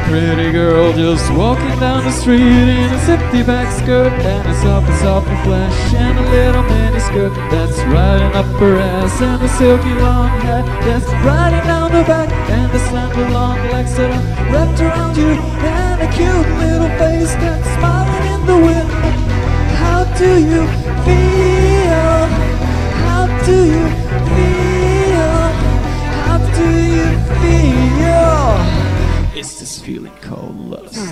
Pretty girl just walking down the street in a zippy back skirt and a soft flesh and a little mini skirt that's riding up her ass, and a silky long hat that's riding down the back, and the slender long legs that are wrapped around you, and a cute little face that's smiling in the wind. How do you feel? How do you feel? How do you feel? It's this feeling called lust.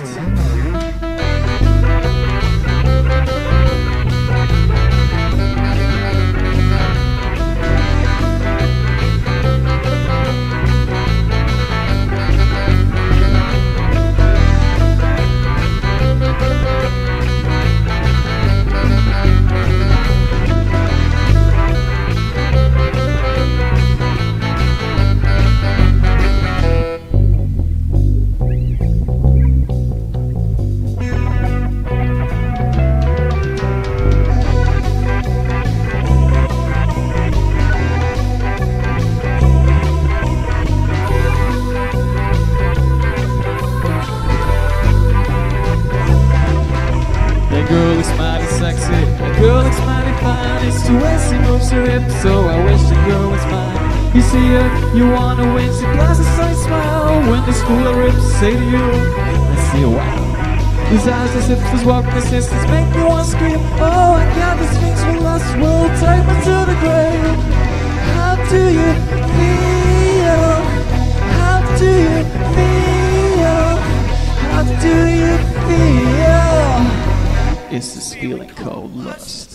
That girl looks mighty sexy, that girl looks mighty fine. It's the way she moves her hips, so I wish the girl was mine. You see her, you wanna win, she glasses so you smile. When the school of rips say to you, I see a wow. These eyes, these hips, these walk, these sisters make me wanna scream. Oh, I got these things for lust, will take me to the grave. How do you feel? How do you feel? How do you feel? It's this feeling called lust.